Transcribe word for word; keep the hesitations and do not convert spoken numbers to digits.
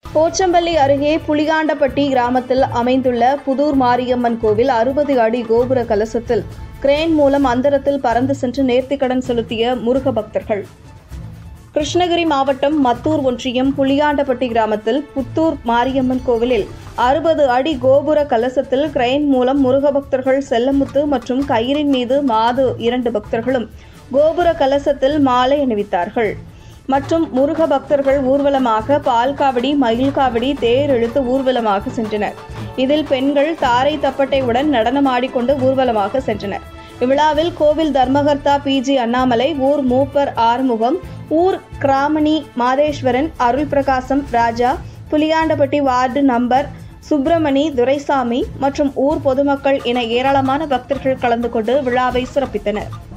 போச்சம்பள்ளி அருகே புளியாண்டப்பட்டி கிராமத்தில் அமைந்துள்ள புதூர் மாரியம்மன் கோவில் அறுபது அடி கோபுர கலசத்தில் கிரேன் மூலம் அந்தரத்தில் பறந்து சென்று நேர்த்திக்கடன் செலுத்திய முருக பக்தர்கள். கிருஷ்ணகிரி மாவட்டம் மத்தூர் ஒன்றியம் புளியாண்டப்பட்டி கிராமத்தில் புத்தூர் மாரியம்மன் கோவிலில் அறுபது அடி கோபுர கலசத்தில் கிரேன் மூலம் முருக பக்தர்கள் செல்லமுத்து மற்றும் கயிறின் மீது மாது இரண்டு பக்தர்களும் கோபுர கலசத்தில் மாலை அணிவித்தார்கள். மற்றும் முருக பக்தர்கள் ஊர்வலமாக பால் காவடி, மயில் காவடி, தேர் இழுத்து ஊர்வலமாக சென்றனர். இதில் பெண்கள் தாரை தப்பட்டையுடன் நடனமாடிக்கொண்டு ஊர்வலமாக சென்றனர். இவ்விழாவில் கோவில் தர்மகர்த்தா பி ஜி அண்ணாமலை, ஊர் மூப்பர் ஆறுமுகம், ஊர் கிராமணி மாதேஸ்வரன், அருள் பிரகாசம் ராஜா, புளியாண்டப்பட்டி வார்டு நம்பர் சுப்பிரமணி, துரைசாமி மற்றும் ஊர் பொதுமக்கள் என ஏராளமான பக்தர்கள் கலந்து கொண்டு விழாவை சிறப்பித்தனர்.